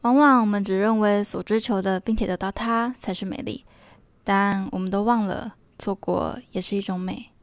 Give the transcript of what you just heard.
往往我们只认为所追求的并且得到它才是美丽，但我们都忘了，错过也是一种美。